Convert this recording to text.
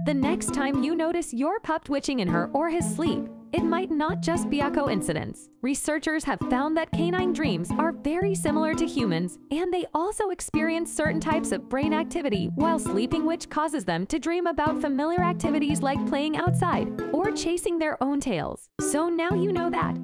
The next time you notice your pup twitching in her or his sleep, it might not just be a coincidence. Researchers have found that canine dreams are very similar to humans, and they also experience certain types of brain activity while sleeping, which causes them to dream about familiar activities like playing outside or chasing their own tails. So now you know that.